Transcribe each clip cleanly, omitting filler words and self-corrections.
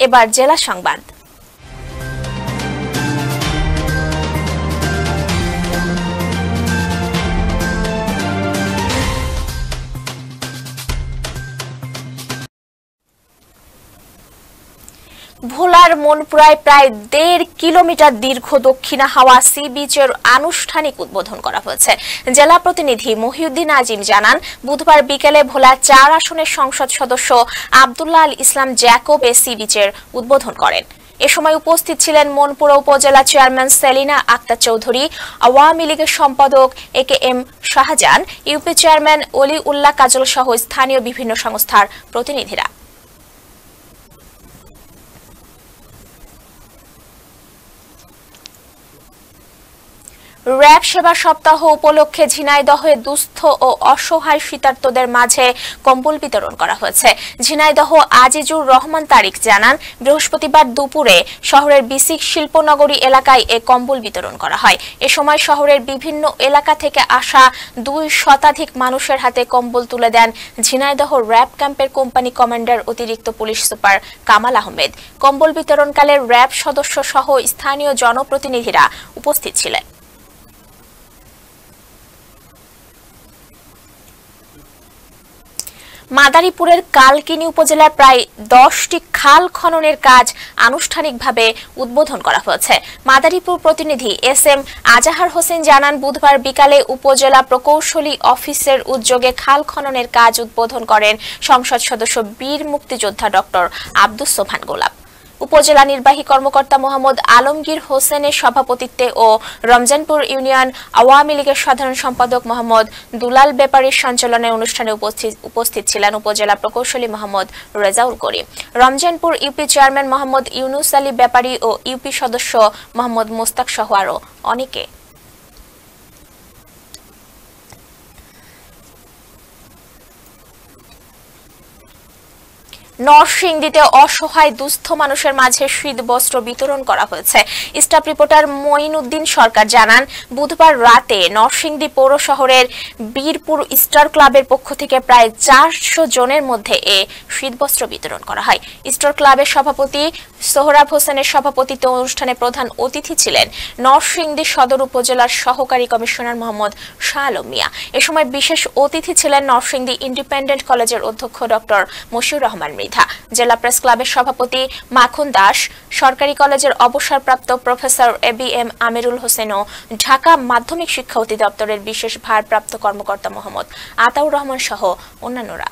এবার জেলা সংবাদ। ভোলার মনপুরায় প্রায় 1.5 কিলোমিটার দীর্ঘ দক্ষিণা হাওয়া সি বিচের আনুষ্ঠানিক উদ্বোধন করা হয়েছে। জেলা প্রতিনিধি মহিউদ্দিন আজিম জানান, বুধবার বিকেলে ভোলা 4 আসনের সংসদ সদস্য আব্দুল্লাহ আল ইসলাম জ্যাকব সি বিচের উদ্বোধন করেন। এ সময় উপস্থিত ছিলেন মনপুরা উপজেলা চেয়ারম্যান সেলিনা আক্তার চৌধুরী, আওয়ামী লীগের সম্পাদক একেএম শাহজাহান, ইউপি চেয়ারম্যান অলি উল্লাহ কাজল সহ স্থানীয় বিভিন্ন সংস্থার প্রতিনিধিরা। র‍্যাব সেবা সপ্তাহ উপলক্ষে ঝিনাইদহে দুস্থ ও অসহায় শীতার্তদের মাঝে কম্বল বিতরণ করা হয়েছে। ঝিনাইদহ আজিজুর রহমান তারিক জানান, বৃহস্পতিবার দুপুরে শহরের বিসিক শিল্পনগরী এলাকায় এ কম্বল বিতরণ করা হয়। এ সময় শহরের বিভিন্ন এলাকা থেকে আসা 2 শতাধিক মানুষের হাতে কম্বল তুলে দেন ঝিনাইদহ র‍্যাব ক্যাম্পের কোম্পানি কমান্ডার অতিরিক্ত পুলিশ সুপার কামাল আহমেদ। কম্বল বিতরণকালে র‍্যাব সদস্য সহ স্থানীয় জনপ্রতিনিধিরা উপস্থিত ছিলেন। মাদারীপুরের কালকিনি উপজেলার প্রায় 10টি খাল খননের কাজ আনুষ্ঠানিকভাবে উদ্বোধন করা হয়েছে। মাদারীপুর প্রতিনিধি এসএম আজাহার হোসেন জানান, বুধবার বিকালে উপজেলা প্রকৌশলী অফিসের উদ্যোগে খাল খননের কাজ উদ্বোধন করেন সংসদ সদস্য বীর মুক্তিযোদ্ধা ডক্টর আব্দুস সোবহান গোলাপ। উপজেলা নির্বাহী কর্মকর্তা মোহাম্মদ আলমগীর হোসেনের সভাপতিত্বে ও রমজানপুর ইউনিয়ন আওয়ামী লীগের সাধারণ সম্পাদক মোহাম্মদ দুলাল ব্যাপারীর সঞ্চালনে অনুষ্ঠানে উপস্থিত ছিলেন উপজেলা প্রকৌশলী মোহাম্মদ রেজাউল করিম, রমজানপুর ইউপি চেয়ারম্যান মোহাম্মদ ইউনুস আলী ব্যাপারী ও ইউপি সদস্য মোহাম্মদ মোস্তাক সহ আরো অনেকে। নরসিংদীতে অসহায় দুস্থ মানুষের মাঝে শীত বস্ত্র বিতরণ করা হয়েছে। স্টাফ রিপোর্টার মঈনুদ্দিন সরকার জানান, বুধবার রাতে নরসিংদী পৌর শহরের বীরপুর স্টার ক্লাবের পক্ষ থেকে প্রায় 400 জনের মধ্যে এ শীতবস্ত্র বিতরণ করা হয়। স্টার ক্লাবের সভাপতি সোহরাব হোসেনের সভাপতিত্বে অনুষ্ঠানে প্রধান অতিথি ছিলেন নরসিংদী সদর উপজেলার সহকারী কমিশনার মোহাম্মদ শাহ আলম মিয়া। এ সময় বিশেষ অতিথি ছিলেন নরসিংদী ইন্ডিপেন্ডেন্ট কলেজের অধ্যক্ষ ডক্টর মশিউর রহমান মৃধা, জেলা প্রেস ক্লাবের সভাপতি মাখন দাস, সরকারি কলেজের অবসরপ্রাপ্ত প্রফেসর এবিএম আমিরুল হোসেন ও ঢাকা মাধ্যমিক শিক্ষা অধিদপ্তরের বিশেষ ভারপ্রাপ্ত কর্মকর্তা মোহাম্মদ আতাউর রহমান সহ অন্যান্যরা।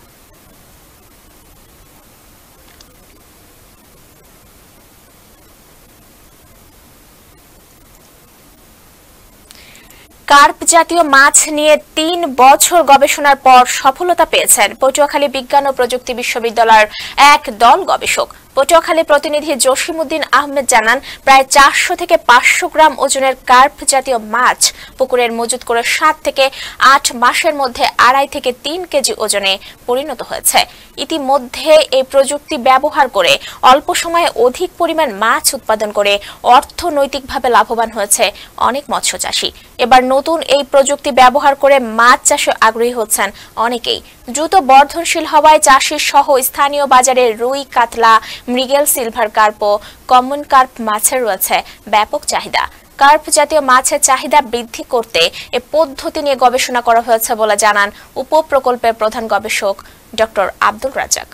কার্প জাতীয় মাছ নিয়ে 3 বছর গবেষণার পর সফলতা পেয়েছেন পটুয়াখালী বিজ্ঞান ও প্রযুক্তি বিশ্ববিদ্যালয়ের এক দল গবেষক। পটুয়াখালী প্রতিনিধি জসিমউদ্দিন আহমেদ জানান, প্রায় 400 থেকে 500 গ্রাম ওজনের কার্প জাতীয় মাছ পুকুরের মজুত করে 7 থেকে 8 মাসের মধ্যে 2.5 থেকে 3 কেজি ওজনে পরিণত হয়েছে। ইতিমধ্যে এই প্রযুক্তি ব্যবহার করে অল্প সময়ে অধিক পরিমাণ মাছ উৎপাদন করে অর্থনৈতিকভাবে লাভবান হয়েছে অনেক মৎস্যচাষী। এবার নতুন এই প্রযুক্তি ব্যবহার করে মাছ চাষে আগ্রহী হচ্ছেন অনেকেই। দ্রুত বর্ধনশীল হওয়ায় চাষি সহ স্থানীয় বাজারে রুই, কাতলা, মৃগেল, সিলভার কার্প ও কমন কার্প মাছের রয়েছে ব্যাপক চাহিদা। কার্প জাতীয় মাছের চাহিদা বৃদ্ধি করতে এ পদ্ধতি নিয়ে গবেষণা করা হয়েছে বলে জানান উপপ্রকল্পের প্রধান গবেষক ডক্টর আব্দুল রাজ্জাক।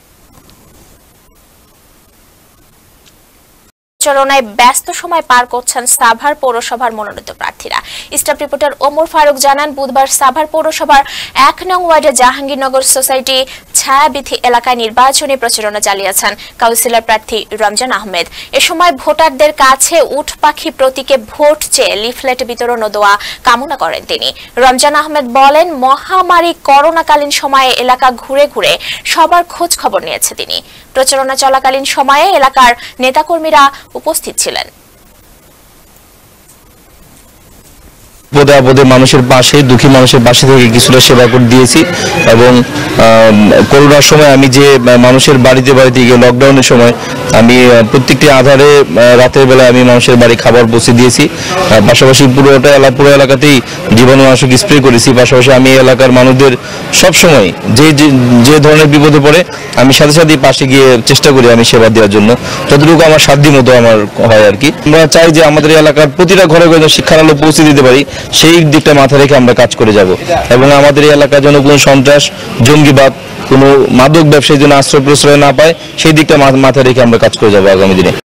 চলনায় ব্যস্ত সময় পার করছেন সাভার পৌরসভার মনোনীত প্রার্থীরা। স্টাফ রিপোর্টার ওমর ফারুক জানান, বুধবার সাভার পৌরসভার 1 নং ওয়ার্ডের জাহাঙ্গীরনগর সোসাইটি ছায়াবিথি এলাকায় নির্বাচনী প্রচারণা চালিয়েছেন কাউন্সিলর প্রার্থী রমজান আহমেদ। এ সময় ভোটারদের কাছে উট পাখি প্রতীকে ভোট চেয়ে লিফলেট বিতরণ ও দোয়া কামনা করেন তিনি। রমজান আহমেদ বলেন, মহামারী করোনাকালীন সময়ে এলাকা ঘুরে ঘুরে সবার খোঁজ খবর নিয়েছে তিনি। প্রচারণা চলাকালীন সময়ে এলাকার নেতাকর্মীরা উপস্থিত ছিলেন। পদে আপদে মানুষের পাশে, দুঃখী মানুষের পাশে থেকে কিছুটা সেবা করে দিয়েছি। এবং করোনার সময় আমি যে মানুষের বাড়িতে বাড়িতে গিয়ে লকডাউনের সময় আমি প্রত্যেকটি আধারে রাতের বেলায় আমি মানুষের বাড়ি খাবার পৌঁছে দিয়েছি। পাশাপাশি পুরো এলাকাতেই জীবাণুনাশক স্প্রে করেছি। পাশাপাশি আমি এলাকার মানুষদের সবসময় যে ধরনের বিপদে পড়ে আমি সাথে সাথেই পাশে গিয়ে চেষ্টা করি আমি সেবা দেওয়ার জন্য, যতটুকু আমার সাধ্য মতো আমার হয় আর কি। আমরা চাই যে আমাদের এলাকার প্রতিটা ঘরে ঘরে শিক্ষার আলো পৌঁছে দিতে পারি, সেই দিকটা মাথায় রেখে আমরা কাজ করে যাব। এবং আমাদের এই এলাকার জন্য কোনো সন্ত্রাস, জঙ্গিবাদ, কোনো মাদক ব্যবসায়ীর জন্য আশ্রয় প্রশ্রয় না পায়, সেই দিকটা মাথায় রেখে আমরা কাজ করে যাবো আগামী দিনে।